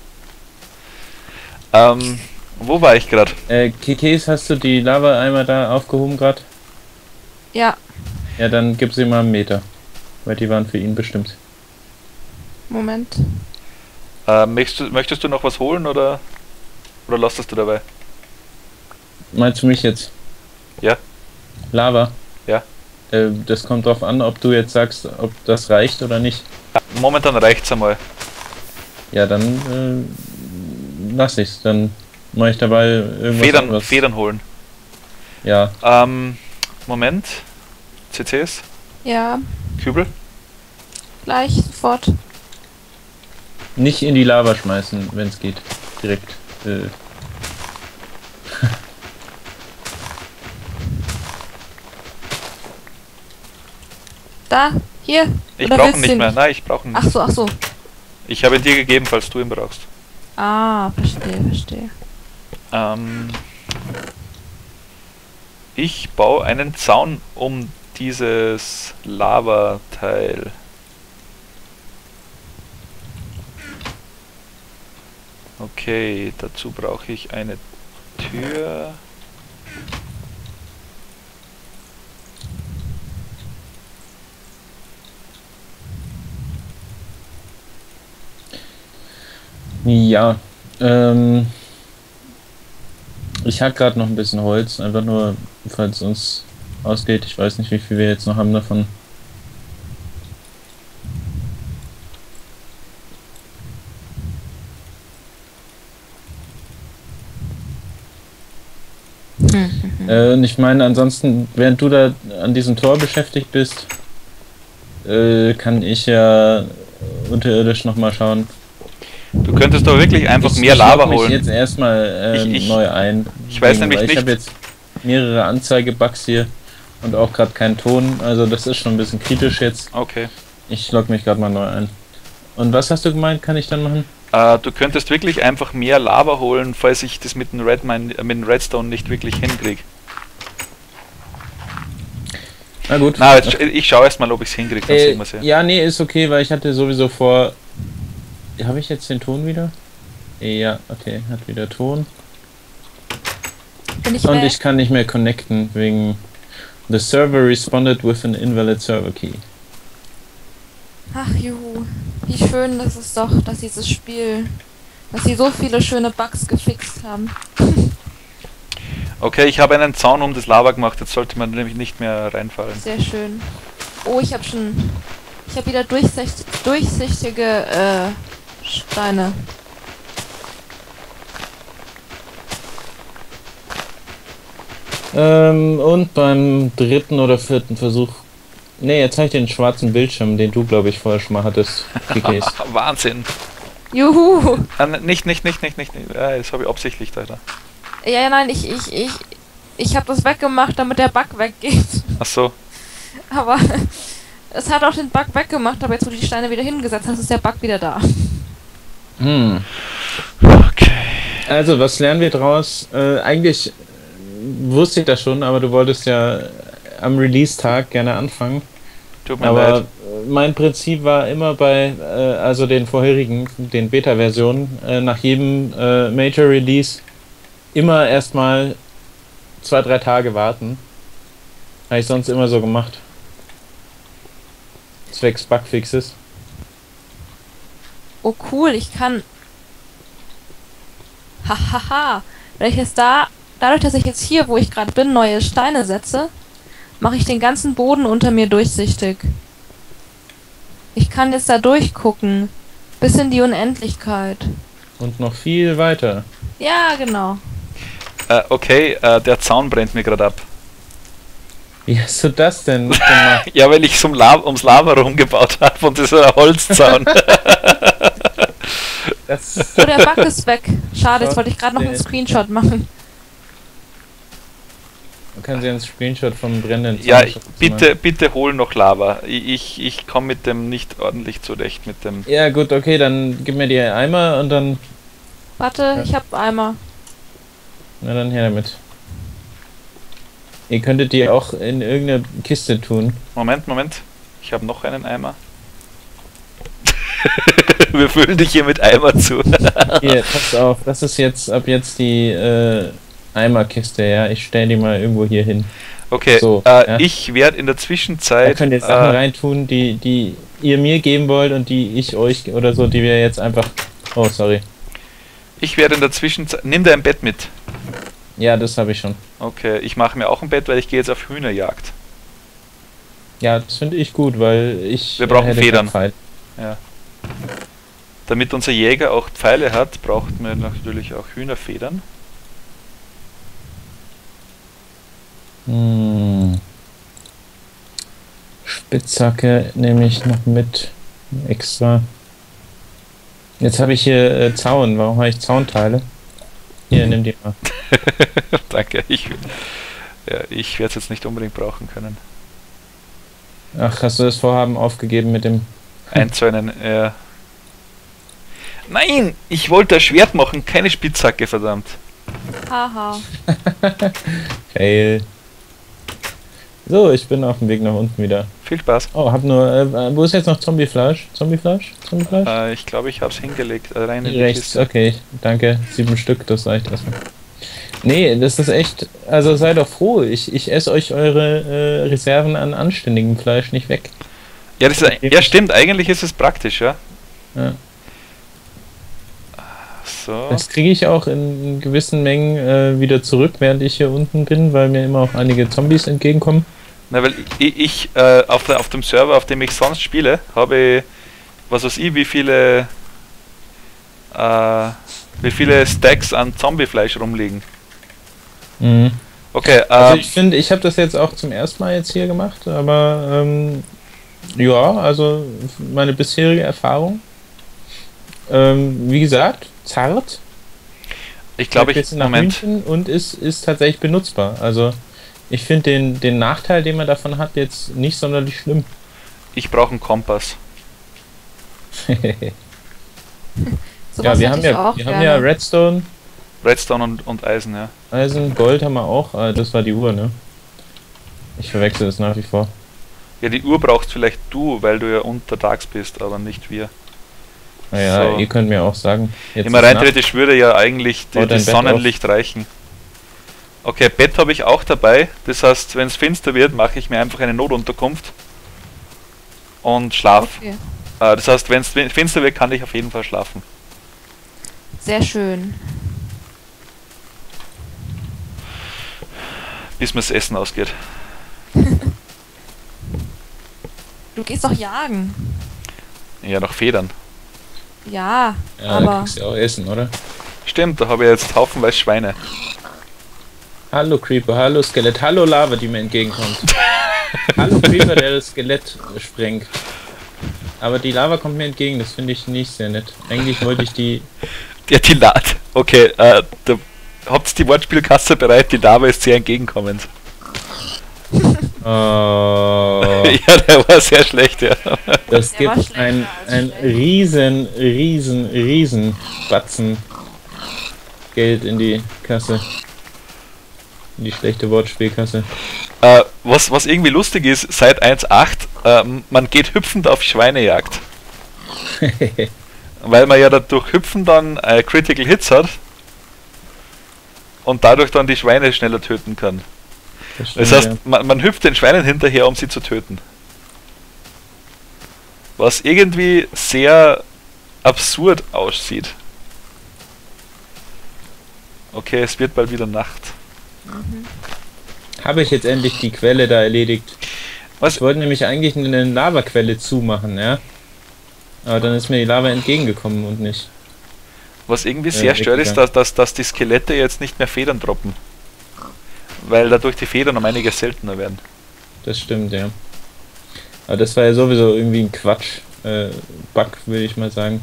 [SPEAKER 1] Wo war ich gerade?
[SPEAKER 2] Kikis, hast du die Lava-Eimer da aufgehoben gerade?
[SPEAKER 3] Ja,
[SPEAKER 2] Ja, dann gib sie mal einen Meter. Weil die waren für ihn bestimmt.
[SPEAKER 3] Moment.
[SPEAKER 1] Möchtest du noch was holen oder lässt du dabei?
[SPEAKER 2] Meinst du mich jetzt?
[SPEAKER 1] Ja.
[SPEAKER 2] Lava?
[SPEAKER 1] Ja.
[SPEAKER 2] Das kommt drauf an, ob du jetzt sagst, ob das reicht oder nicht.
[SPEAKER 1] Momentan reicht's einmal.
[SPEAKER 2] Ja, dann lass ich's. Dann mache ich dabei irgendwas anderes.
[SPEAKER 1] Federn holen.
[SPEAKER 2] Ja.
[SPEAKER 1] Moment. CCs?
[SPEAKER 3] Ja,
[SPEAKER 1] Kübel?
[SPEAKER 3] gleich, sofort.
[SPEAKER 2] Nicht in die Lava schmeißen, wenn es geht. Direkt.
[SPEAKER 3] Da, hier.
[SPEAKER 1] Ich
[SPEAKER 3] Oder
[SPEAKER 1] brauche
[SPEAKER 3] willst
[SPEAKER 1] ihn
[SPEAKER 3] du
[SPEAKER 1] nicht
[SPEAKER 3] ihn
[SPEAKER 1] mehr. Nein, ich brauche ihn nicht.
[SPEAKER 3] Ach so.
[SPEAKER 1] Ich habe ihn dir gegeben, falls du ihn brauchst.
[SPEAKER 3] Ah, verstehe.
[SPEAKER 1] Ich baue einen Zaun um dieses Lava-Teil. Okay, dazu brauche ich eine Tür.
[SPEAKER 2] Ja. Ich hack gerade noch ein bisschen Holz, einfach nur, falls es uns ausgeht. Ich weiß nicht, wie viel wir jetzt noch haben davon. Und ich meine, ansonsten, während du da an diesem Tor beschäftigt bist, kann ich ja unterirdisch nochmal schauen.
[SPEAKER 1] Du könntest doch wirklich einfach mehr
[SPEAKER 2] Ich
[SPEAKER 1] Lava
[SPEAKER 2] log mich
[SPEAKER 1] holen.
[SPEAKER 2] jetzt erstmal
[SPEAKER 1] Ich-
[SPEAKER 2] neu ein.
[SPEAKER 1] ich weiß nämlich
[SPEAKER 2] weil ich
[SPEAKER 1] nicht-
[SPEAKER 2] habe jetzt mehrere Anzeigebugs hier und auch gerade keinen Ton, also das ist schon ein bisschen kritisch jetzt.
[SPEAKER 1] Okay.
[SPEAKER 2] Ich log mich gerade mal neu ein. Und was hast du gemeint, kann ich dann machen?
[SPEAKER 1] Du könntest wirklich einfach mehr Lava holen, falls ich das mit dem mit dem Redstone nicht wirklich hinkriege.
[SPEAKER 2] Na gut.
[SPEAKER 1] Na, ich schaue erstmal, ob ich es hinkriege, dann sehen wir's ja.
[SPEAKER 2] Ja, nee, ist okay, weil ich hatte sowieso vor... Habe ich jetzt den Ton wieder? Ja, okay, hat wieder Ton.
[SPEAKER 3] Bin ich
[SPEAKER 2] Und
[SPEAKER 3] weg?
[SPEAKER 2] ich kann nicht mehr connecten wegen The server responded with an invalid server key.
[SPEAKER 3] Ach juhu, wie schön das ist doch, dass dieses Spiel, dass sie so viele schöne Bugs gefixt haben.
[SPEAKER 1] Okay, ich habe einen Zaun um das Lava gemacht, jetzt sollte man nämlich nicht mehr reinfallen.
[SPEAKER 3] Sehr schön. Oh, ich habe wieder durchsichtige Steine.
[SPEAKER 2] Und beim dritten oder vierten Versuch. Ne, jetzt habe ich den schwarzen Bildschirm, den du, glaube ich, vorher schon mal hattest. gekriegt.
[SPEAKER 1] Wahnsinn.
[SPEAKER 3] Juhu!
[SPEAKER 1] Nicht. Ja, das habe ich absichtlich da.
[SPEAKER 3] Ja, nein, ich habe das weggemacht, damit der Bug weggeht.
[SPEAKER 1] Ach so.
[SPEAKER 3] Aber es hat auch den Bug weggemacht, aber jetzt, wo du die Steine wieder hingesetzt hast, ist der Bug wieder da.
[SPEAKER 1] Okay.
[SPEAKER 2] Also, was lernen wir draus? Eigentlich wusste ich das schon, aber du wolltest ja am Release-Tag gerne anfangen.
[SPEAKER 1] Tut mir
[SPEAKER 2] Aber
[SPEAKER 1] leid.
[SPEAKER 2] mein Prinzip war immer bei, also den vorherigen, den Beta-Versionen, nach jedem Major-Release immer erstmal 2-3 Tage warten. Habe ich sonst immer so gemacht. Zwecks Bugfixes.
[SPEAKER 3] Oh cool, ich kann... Hahaha. Wenn ich jetzt dadurch, dass ich jetzt hier, wo ich gerade bin, neue Steine setze, mache ich den ganzen Boden unter mir durchsichtig. Ich kann jetzt da durchgucken. Bis in die Unendlichkeit.
[SPEAKER 2] Und noch viel weiter.
[SPEAKER 3] Ja, genau.
[SPEAKER 1] Okay, der Zaun brennt mir gerade ab.
[SPEAKER 2] Wie hast du das denn gemacht?
[SPEAKER 1] Ja, weil ich ums Lava rumgebaut habe und das ist ein Holzzaun.
[SPEAKER 2] Das
[SPEAKER 3] Oh, der Bug ist weg. Schade, jetzt wollte ich gerade noch einen Screenshot machen.
[SPEAKER 2] können Sie einen Screenshot vom brennenden
[SPEAKER 1] Ja,
[SPEAKER 2] Zaun machen?
[SPEAKER 1] bitte hol noch Lava. Ich komme mit dem nicht ordentlich zurecht mit dem.
[SPEAKER 2] Ja gut, okay, dann gib mir die Eimer und dann...
[SPEAKER 3] Warte, ich hab Eimer.
[SPEAKER 2] Na dann her damit. Ihr könntet die auch in irgendeine Kiste tun.
[SPEAKER 1] Moment. Ich habe noch einen Eimer. Wir füllen dich hier mit Eimer zu.
[SPEAKER 2] Hier, passt auf, das ist jetzt ab jetzt die Eimerkiste, ja. Ich stelle die mal irgendwo hier hin.
[SPEAKER 1] Okay,
[SPEAKER 2] So, ja.
[SPEAKER 1] ich werde in der
[SPEAKER 2] Da
[SPEAKER 1] Zwischenzeit.
[SPEAKER 2] könnt ihr Sachen reintun, die ihr mir geben wollt und die ich euch oder so, die wir jetzt einfach... Oh, sorry.
[SPEAKER 1] Ich werde in der Zwischenzeit. Nimm dein Bett mit.
[SPEAKER 2] Ja, das habe ich schon.
[SPEAKER 1] Okay, ich mache mir auch ein Bett, weil ich gehe jetzt auf Hühnerjagd.
[SPEAKER 2] Ja, das finde ich gut, weil ich...
[SPEAKER 1] Wir brauchen
[SPEAKER 2] hätte
[SPEAKER 1] Federn.
[SPEAKER 2] keinen Pfeil.
[SPEAKER 1] Ja. Damit unser Jäger auch Pfeile hat, braucht man natürlich auch Hühnerfedern.
[SPEAKER 2] Spitzhacke nehme ich noch mit extra. Jetzt habe ich hier Zaun. Warum habe ich Zaunteile? Hier, nimm die mal.
[SPEAKER 1] Danke, ich werde es jetzt nicht unbedingt brauchen können.
[SPEAKER 2] Ach, hast du das Vorhaben aufgegeben mit dem...
[SPEAKER 1] Einzäunen, Nein! Ich wollte ein Schwert machen, keine Spitzhacke, verdammt.
[SPEAKER 3] Haha.
[SPEAKER 2] Fail. So, ich bin auf dem Weg nach unten wieder.
[SPEAKER 1] Viel Spaß.
[SPEAKER 2] Oh, hab nur... wo ist jetzt noch Zombiefleisch? Zombiefleisch?
[SPEAKER 1] Ich glaube, ich habe es hingelegt, rein in die
[SPEAKER 2] Rechts,
[SPEAKER 1] Kiste.
[SPEAKER 2] okay, danke. 7 Stück, das reicht erstmal. Nee, das ist echt... Also seid doch froh, ich esse euch eure Reserven an anständigem Fleisch nicht weg.
[SPEAKER 1] Ja, ja, stimmt, eigentlich ist es praktisch, ja.
[SPEAKER 2] Ja.
[SPEAKER 1] So.
[SPEAKER 2] Das kriege ich auch in gewissen Mengen wieder zurück, während ich hier unten bin, weil mir immer auch einige Zombies entgegenkommen.
[SPEAKER 1] Na, weil ich auf dem Server, auf dem ich sonst spiele, habe ich, was weiß ich, wie viele Stacks an Zombiefleisch rumliegen.
[SPEAKER 2] Mhm.
[SPEAKER 1] Okay,
[SPEAKER 2] Also ich finde, ich habe das jetzt auch zum ersten Mal jetzt hier gemacht, aber ja, also meine bisherige Erfahrung, wie gesagt, zart.
[SPEAKER 1] ich glaube,
[SPEAKER 2] Schmeckt nach Hühnchen und ist tatsächlich benutzbar. Also ich finde den Nachteil, den man davon hat, jetzt nicht sonderlich schlimm.
[SPEAKER 1] ich brauche einen Kompass.
[SPEAKER 3] Sowas
[SPEAKER 2] Ja, wir
[SPEAKER 3] hätte
[SPEAKER 2] haben
[SPEAKER 3] ich auch
[SPEAKER 2] ja
[SPEAKER 3] gerne.
[SPEAKER 2] Redstone,
[SPEAKER 1] Redstone und Eisen, ja.
[SPEAKER 2] Eisen, Gold haben wir auch. Das war die Uhr, ne? Ich verwechsel das nach wie vor.
[SPEAKER 1] Ja, die Uhr brauchst vielleicht du, weil du ja untertags bist, aber nicht wir.
[SPEAKER 2] Naja,
[SPEAKER 1] So.
[SPEAKER 2] ihr könnt mir auch sagen. Jetzt
[SPEAKER 1] Immer
[SPEAKER 2] ist
[SPEAKER 1] rein
[SPEAKER 2] Nacht.
[SPEAKER 1] theoretisch würde ja eigentlich
[SPEAKER 2] Bau dein
[SPEAKER 1] das
[SPEAKER 2] Bett
[SPEAKER 1] Sonnenlicht reichen. Okay, Bett habe ich auch dabei. Das heißt, wenn es finster wird, mache ich mir einfach eine Notunterkunft und schlaf.
[SPEAKER 3] Okay.
[SPEAKER 1] Das heißt, wenn es finster wird, kann ich auf jeden Fall schlafen.
[SPEAKER 3] Sehr schön.
[SPEAKER 1] Bis mir das Essen ausgeht.
[SPEAKER 3] Du gehst doch jagen.
[SPEAKER 1] Ja, noch Federn.
[SPEAKER 3] Ja,
[SPEAKER 2] Ja, da
[SPEAKER 3] aber
[SPEAKER 2] kriegst du auch Essen, oder?
[SPEAKER 1] Stimmt, da habe ich jetzt haufenweise Schweine.
[SPEAKER 2] Hallo Creeper, hallo Skelett, hallo Lava, die mir entgegenkommt. Hallo Creeper, der das Skelett sprengt. Aber die Lava kommt mir entgegen, das finde ich nicht sehr nett. Eigentlich wollte ich die...
[SPEAKER 1] Ja, die Lava. Okay, da habt die Wortspielkasse bereit, die Lava ist sehr entgegenkommend.
[SPEAKER 2] Oh,
[SPEAKER 1] Ja, der war sehr schlecht, ja.
[SPEAKER 2] das
[SPEAKER 3] Der war
[SPEAKER 2] gibt
[SPEAKER 3] schlechter
[SPEAKER 2] ein
[SPEAKER 3] als schlecht.
[SPEAKER 2] riesen Batzen Geld in die Kasse. In die schlechte Wortspielkasse.
[SPEAKER 1] Was irgendwie lustig ist, seit 1.8, man geht hüpfend auf Schweinejagd. Weil man ja dadurch Hüpfen dann Critical Hits hat und dadurch dann die Schweine schneller töten kann.
[SPEAKER 2] Das stimmt,
[SPEAKER 1] Das heißt,
[SPEAKER 2] ja.
[SPEAKER 1] man hüpft den Schweinen hinterher, um sie zu töten. Was irgendwie sehr absurd aussieht. Okay, es wird bald wieder Nacht.
[SPEAKER 2] Habe ich jetzt endlich die Quelle da erledigt.
[SPEAKER 1] Was?
[SPEAKER 2] Ich wollte nämlich eigentlich eine Lavaquelle zumachen, ja. Aber dann ist mir die Lava entgegengekommen und nicht.
[SPEAKER 1] Was irgendwie sehr stört, ist,
[SPEAKER 2] weggegangen.
[SPEAKER 1] dass die Skelette jetzt nicht mehr Federn droppen. Weil dadurch die Federn um einiges seltener werden.
[SPEAKER 2] Das stimmt, ja. Aber das war ja sowieso irgendwie ein Quatsch. Bug, würde ich mal sagen.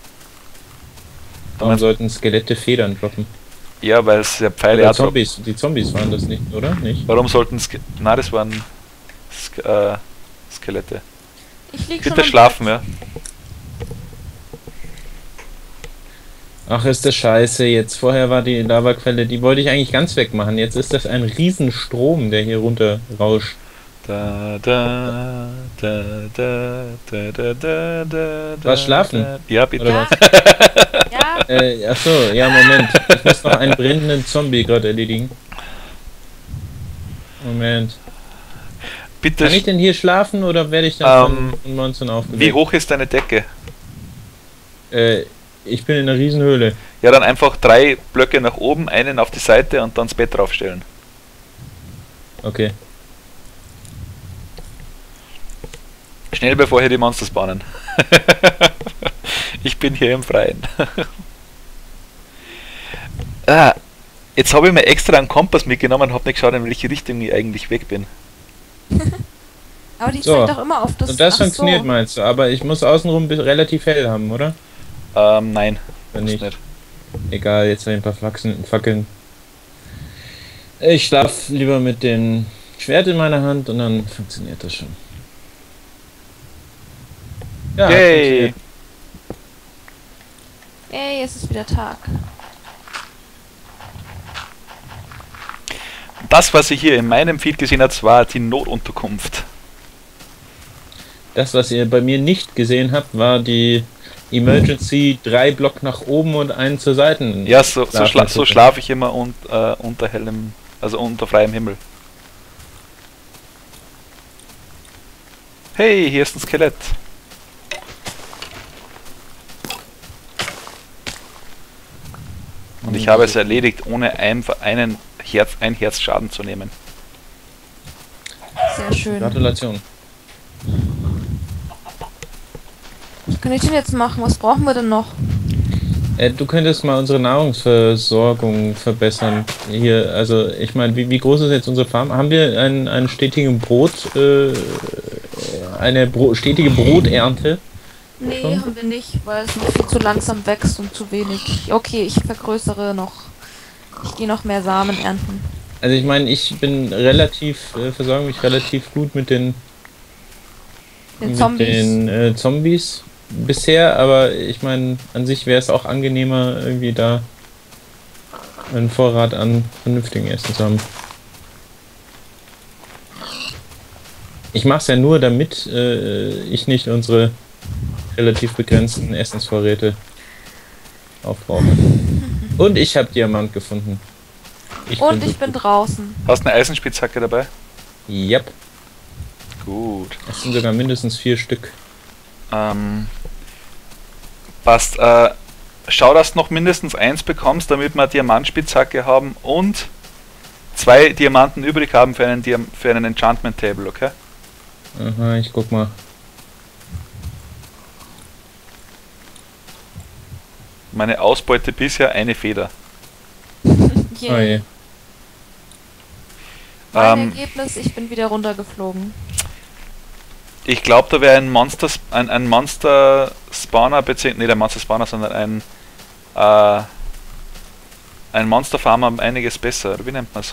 [SPEAKER 2] Warum
[SPEAKER 1] meinst-
[SPEAKER 2] sollten Skelette Federn droppen?
[SPEAKER 1] Ja, weil es ja Pfeile
[SPEAKER 2] Oder
[SPEAKER 1] auch droppen.
[SPEAKER 2] Zombies. Die Zombies waren das nicht, oder? Nicht?
[SPEAKER 1] Warum sollten Na, das waren Skelette.
[SPEAKER 3] ich lieg schon
[SPEAKER 1] Bitte
[SPEAKER 3] am
[SPEAKER 1] schlafen,
[SPEAKER 3] Bett.
[SPEAKER 1] ja.
[SPEAKER 2] Ach, ist das scheiße. Jetzt vorher war die Lavaquelle, die wollte ich eigentlich ganz wegmachen. Jetzt ist das ein Riesenstrom, der hier runter rauscht.
[SPEAKER 1] Da, da, da, da, da, da, da, da,
[SPEAKER 2] Was, schlafen?
[SPEAKER 1] Ja, bitte.
[SPEAKER 2] Oder
[SPEAKER 3] Ja,
[SPEAKER 2] was?
[SPEAKER 3] ja,
[SPEAKER 2] Achso, ja, Moment. Ich muss noch einen brennenden Zombie gerade erledigen. Moment.
[SPEAKER 1] Bitte.
[SPEAKER 2] Kann ich denn hier schlafen oder werde ich dann von Monstern aufgeweckt?
[SPEAKER 1] Wie hoch ist deine Decke?
[SPEAKER 2] Ich bin in einer Riesenhöhle.
[SPEAKER 1] Ja, dann einfach 3 Blöcke nach oben, einen auf die Seite und dann das Bett draufstellen.
[SPEAKER 2] Okay.
[SPEAKER 1] Schnell bevor hier die Monster spawnen. Ich bin hier im Freien. Jetzt habe ich mir extra einen Kompass mitgenommen und habe nicht geschaut, in welche Richtung ich eigentlich weg bin.
[SPEAKER 3] aber die
[SPEAKER 2] So.
[SPEAKER 3] zeigt doch immer auf das.
[SPEAKER 2] Und das
[SPEAKER 3] ach
[SPEAKER 2] funktioniert,
[SPEAKER 3] so.
[SPEAKER 2] meinst du? Aber ich muss außenrum relativ hell haben, oder?
[SPEAKER 1] Nein.
[SPEAKER 2] Wenn
[SPEAKER 1] muss
[SPEAKER 2] nicht. Egal, jetzt ein paar Fackeln. Ich schlaf lieber mit dem Schwert in meiner Hand und dann funktioniert das schon. Ja,
[SPEAKER 1] Yay!
[SPEAKER 2] funktioniert.
[SPEAKER 3] Ey, es ist wieder Tag.
[SPEAKER 1] Das, was ihr hier in meinem Feed gesehen habt, war die Notunterkunft.
[SPEAKER 2] Das, was ihr bei mir nicht gesehen habt, war die Emergency 3 Block nach oben und einen zur Seite.
[SPEAKER 1] Ja, so
[SPEAKER 2] Schlafen-
[SPEAKER 1] schlafe ich immer unter hellem, also unter freiem Himmel. Hey, hier ist ein Skelett. Und ich habe es erledigt, ohne ein Herz Schaden zu nehmen.
[SPEAKER 3] Sehr schön.
[SPEAKER 2] Gratulation.
[SPEAKER 3] Was kann ich denn jetzt machen? Was brauchen wir denn noch?
[SPEAKER 2] Du könntest mal unsere Nahrungsversorgung verbessern. Hier, also ich meine, wie groß ist jetzt unsere Farm? Haben wir einen stetigen stetige Broternte?
[SPEAKER 3] Nee,
[SPEAKER 2] Schon?
[SPEAKER 3] haben wir nicht, weil es noch viel zu langsam wächst und zu wenig. Okay, ich vergrößere noch. Ich gehe noch mehr Samen ernten.
[SPEAKER 2] Also ich meine, ich bin relativ, versorge mich relativ gut mit den Zombies bisher, aber ich meine, an sich wäre es auch angenehmer, irgendwie da einen Vorrat an vernünftigen Essen zu haben. Ich mache es ja nur, damit ich nicht unsere relativ begrenzten Essensvorräte aufbrauchen. Und ich habe Diamant gefunden.
[SPEAKER 3] Ich bin draußen.
[SPEAKER 1] Hast du eine Eisenspitzhacke dabei?
[SPEAKER 2] Yep.
[SPEAKER 1] Gut.
[SPEAKER 2] Es sind sogar mindestens 4 Stück.
[SPEAKER 1] Passt. Schau, dass du noch mindestens 1 bekommst, damit wir eine Diamantspitzhacke haben und 2 Diamanten übrig haben für einen Enchantment Table, okay?
[SPEAKER 2] Aha, ich guck mal.
[SPEAKER 1] Meine Ausbeute bisher eine Feder.
[SPEAKER 3] Yeah.
[SPEAKER 2] Oh je.
[SPEAKER 3] Mein Ergebnis, ich bin wieder runtergeflogen.
[SPEAKER 1] Ich glaube, da wäre ein Monster Spawner, beziehungsweise nicht ein Monster Spawner, sondern ein Monster Farmer einiges besser. Wie nennt man es?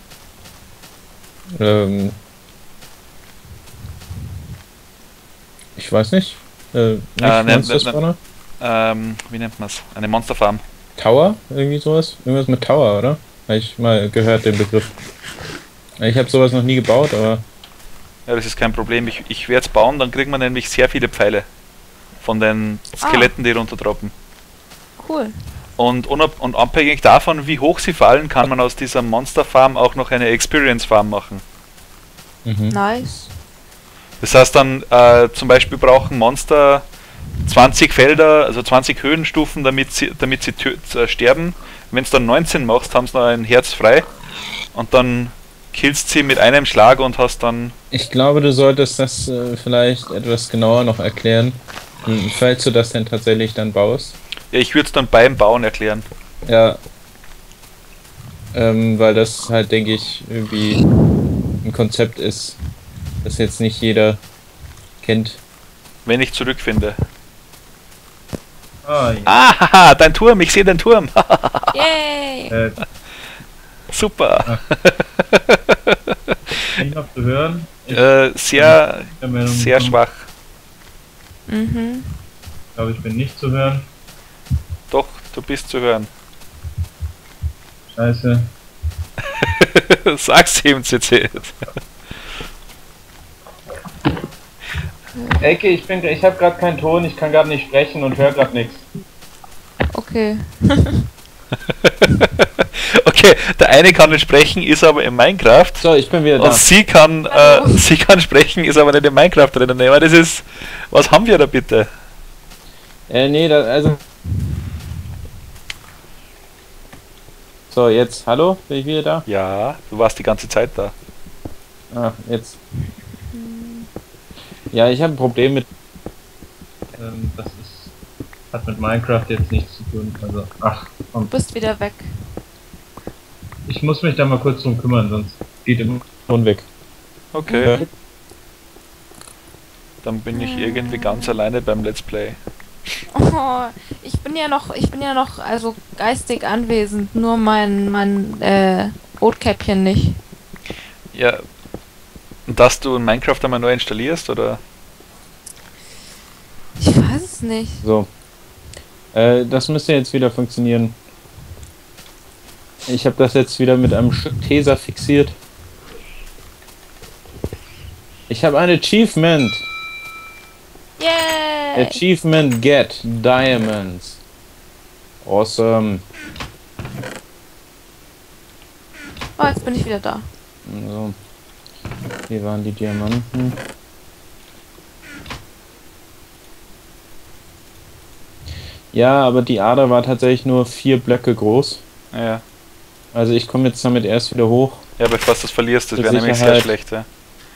[SPEAKER 2] Ich weiß nicht. Nicht Monster Spawner?
[SPEAKER 1] Wie nennt man es? Eine Monster Farm.
[SPEAKER 2] Tower? Irgendwie sowas? Irgendwas mit Tower, oder? Habe ich mal gehört, den Begriff. Ich habe sowas noch nie gebaut, aber...
[SPEAKER 1] Ja, das ist kein Problem. Ich werde es bauen, dann kriegt man nämlich sehr viele Pfeile von den Skeletten, die runterdroppen.
[SPEAKER 3] Cool.
[SPEAKER 1] Und abhängig davon, wie hoch sie fallen, kann man aus dieser Monster Farm auch noch eine Experience Farm machen.
[SPEAKER 2] Mhm.
[SPEAKER 3] Nice.
[SPEAKER 1] Das heißt dann, zum Beispiel brauchen Monster 20 Felder, also 20 Höhenstufen, damit sie sterben. Wenn du dann 19 machst, haben sie noch ein Herz frei. Und dann killst sie mit einem Schlag und hast dann...
[SPEAKER 2] Ich glaube, du solltest das vielleicht etwas genauer noch erklären, falls du das denn tatsächlich dann baust.
[SPEAKER 1] Ja, ich würde es dann beim Bauen erklären.
[SPEAKER 2] Ja. Weil das halt, denke ich, irgendwie ein Konzept ist, das jetzt nicht jeder kennt.
[SPEAKER 1] Wenn ich zurückfinde.
[SPEAKER 2] Ah, ja.
[SPEAKER 1] Ah, dein Turm, ich sehe den Turm.
[SPEAKER 3] Yay!
[SPEAKER 1] Super.
[SPEAKER 2] Bin ich noch zu hören?
[SPEAKER 1] Sehr schwach.
[SPEAKER 3] Mhm.
[SPEAKER 2] Ich glaube, ich bin nicht zu hören.
[SPEAKER 1] Doch, du bist zu hören.
[SPEAKER 2] Scheiße.
[SPEAKER 1] Sag's ihm, CC.
[SPEAKER 2] Ecke, ich habe gerade keinen Ton, ich kann gerade nicht sprechen und höre gerade nichts.
[SPEAKER 3] Okay.
[SPEAKER 1] Okay, der eine kann nicht sprechen, ist aber in Minecraft.
[SPEAKER 2] So, ich bin wieder da.
[SPEAKER 1] Und sie kann sprechen, ist aber nicht in Minecraft drinnen. Aber das ist... Was haben wir da bitte?
[SPEAKER 2] Nee, also... So, jetzt, hallo? Bin ich wieder da?
[SPEAKER 1] Ja, du warst die ganze Zeit da.
[SPEAKER 2] Ah, jetzt. Ja, ich habe ein Problem mit... hat mit Minecraft jetzt nichts zu tun. Also,
[SPEAKER 3] Du bist wieder weg.
[SPEAKER 2] Ich muss mich da mal kurz drum kümmern, sonst geht im Ton weg.
[SPEAKER 1] Okay. Dann bin ich irgendwie ganz alleine beim Let's Play.
[SPEAKER 3] Oh, ich bin ja noch also geistig anwesend, nur mein Rotkäppchen nicht.
[SPEAKER 1] Ja. Dass du Minecraft einmal neu installierst, oder?
[SPEAKER 3] Ich weiß es nicht.
[SPEAKER 2] So. Das müsste jetzt wieder funktionieren. Ich habe das jetzt wieder mit einem Stück Tesa fixiert. Ich habe ein Achievement.
[SPEAKER 3] Yay!
[SPEAKER 2] Achievement Get Diamonds. Awesome.
[SPEAKER 3] Oh, jetzt bin ich wieder da.
[SPEAKER 2] So. Hier waren die Diamanten. Ja, aber die Ader war tatsächlich nur 4 Blöcke groß.
[SPEAKER 1] Ja.
[SPEAKER 2] Also ich komme jetzt damit erst wieder hoch.
[SPEAKER 1] Ja, bevor du das verlierst, das
[SPEAKER 2] Zur
[SPEAKER 1] wäre nämlich sehr
[SPEAKER 2] Sicherheit.
[SPEAKER 1] schlecht, ja.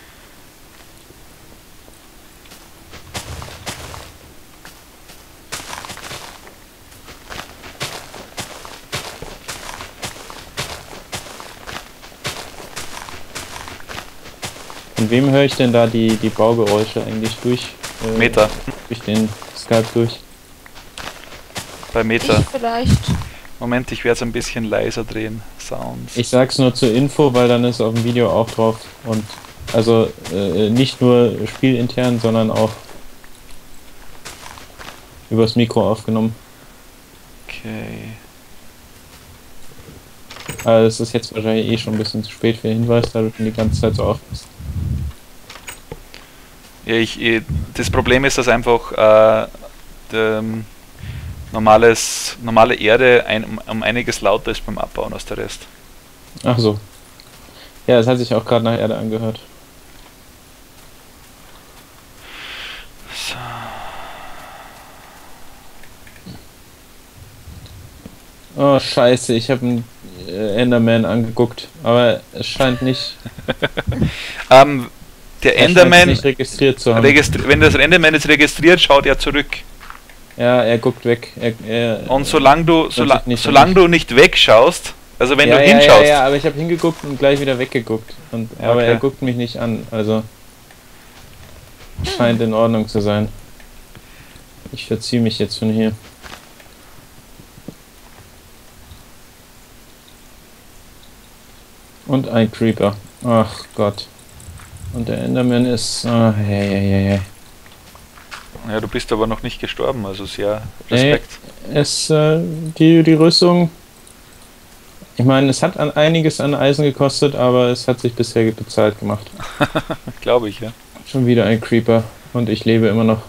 [SPEAKER 2] Von wem höre ich denn da die Baugeräusche eigentlich durch?
[SPEAKER 1] Meta.
[SPEAKER 2] Durch den Skype durch.
[SPEAKER 1] Bei Meta.
[SPEAKER 3] Ich vielleicht.
[SPEAKER 1] Moment, ich werde es ein bisschen leiser drehen. Sounds.
[SPEAKER 2] Ich sag's nur zur Info, weil dann ist auf dem Video auch drauf. Und also nicht nur spielintern, sondern auch übers Mikro aufgenommen.
[SPEAKER 1] Okay.
[SPEAKER 2] Also es ist jetzt wahrscheinlich eh schon ein bisschen zu spät für den Hinweis, da du schon die ganze Zeit so auf bist.
[SPEAKER 1] Ja, das Problem ist, dass einfach normale Erde um einiges lauter ist beim Abbauen als der Rest.
[SPEAKER 2] Ach so. Ja, das hat sich auch gerade nach Erde angehört.
[SPEAKER 1] So.
[SPEAKER 2] Oh, scheiße, ich habe einen Enderman angeguckt, aber es scheint nicht,
[SPEAKER 1] Der
[SPEAKER 2] er scheint
[SPEAKER 1] Enderman,
[SPEAKER 2] nicht registriert zu haben.
[SPEAKER 1] wenn das Enderman jetzt registriert, schaut er zurück.
[SPEAKER 2] Ja, er guckt weg.
[SPEAKER 1] Und solange du nicht wegschaust, also wenn
[SPEAKER 2] ja,
[SPEAKER 1] du
[SPEAKER 2] ja,
[SPEAKER 1] hinschaust,
[SPEAKER 2] ja, aber ich habe hingeguckt und gleich wieder weggeguckt. Aber
[SPEAKER 1] Okay.
[SPEAKER 2] er guckt mich nicht an, also scheint in Ordnung zu sein. Ich verziehe mich jetzt von hier. Und ein Creeper. Ach Gott. Und der Enderman ist... hey.
[SPEAKER 1] ja, du bist aber noch nicht gestorben, also sehr Respekt.
[SPEAKER 2] Die Rüstung... Ich meine, es hat einiges an Eisen gekostet, aber es hat sich bisher bezahlt gemacht.
[SPEAKER 1] Glaube ich, ja.
[SPEAKER 2] Schon wieder ein Creeper. Und ich lebe immer noch.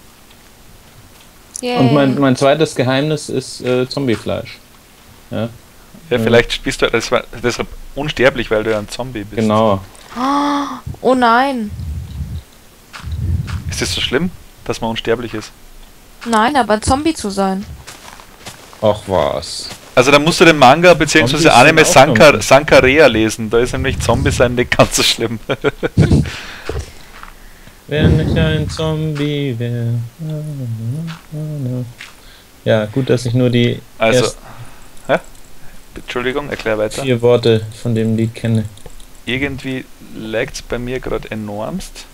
[SPEAKER 3] Yay.
[SPEAKER 2] Und mein zweites Geheimnis ist Zombiefleisch. Ja,
[SPEAKER 1] Ja, vielleicht bist du deshalb unsterblich, weil du ja ein Zombie bist.
[SPEAKER 2] genau.
[SPEAKER 3] Oh nein.
[SPEAKER 1] Ist es so schlimm, dass man unsterblich ist?
[SPEAKER 3] Nein, aber ein Zombie zu sein.
[SPEAKER 2] Ach was.
[SPEAKER 1] Also da musst du den Manga bzw.
[SPEAKER 2] Zombies
[SPEAKER 1] Anime
[SPEAKER 2] sind auch Zombies.
[SPEAKER 1] Sankarea lesen. Da ist nämlich Zombie sein nicht ganz so schlimm.
[SPEAKER 2] Wenn ich ein Zombie wäre. Ja, gut, dass ich nur die
[SPEAKER 1] Also,
[SPEAKER 2] ersten
[SPEAKER 1] Entschuldigung, erklär weiter.
[SPEAKER 2] 4 Worte von dem Lied kenne.
[SPEAKER 1] Irgendwie laggt es bei mir gerade enormst.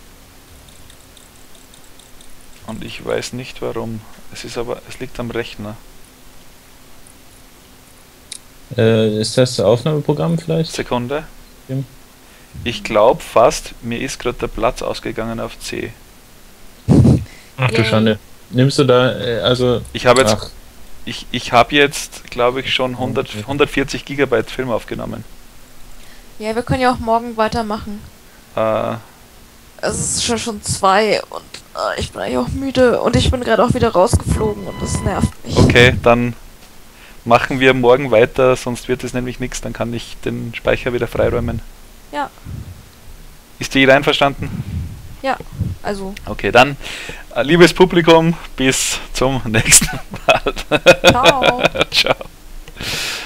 [SPEAKER 1] Und ich weiß nicht warum. Es liegt am Rechner.
[SPEAKER 2] Ist das Aufnahmeprogramm vielleicht?
[SPEAKER 1] Sekunde.
[SPEAKER 2] Ja.
[SPEAKER 1] Ich glaube fast, mir ist gerade der Platz ausgegangen auf C.
[SPEAKER 2] Ach du
[SPEAKER 3] Yay.
[SPEAKER 2] Schande. Nimmst du da, also...
[SPEAKER 1] Ich habe jetzt,
[SPEAKER 2] Ach,
[SPEAKER 1] ich habe jetzt, glaube ich, schon 140 Gigabyte Film aufgenommen.
[SPEAKER 3] Ja, wir können ja auch morgen weitermachen. Es ist schon 2 und ich bin eigentlich auch müde und ich bin gerade auch wieder rausgeflogen und das nervt mich.
[SPEAKER 1] Okay, dann machen wir morgen weiter, sonst wird es nämlich nichts, dann kann ich den Speicher wieder freiräumen.
[SPEAKER 3] Ja.
[SPEAKER 1] Ist jeder einverstanden?
[SPEAKER 3] Also,
[SPEAKER 1] Okay, dann, liebes Publikum, bis zum nächsten Mal.
[SPEAKER 3] ciao.
[SPEAKER 1] Ciao.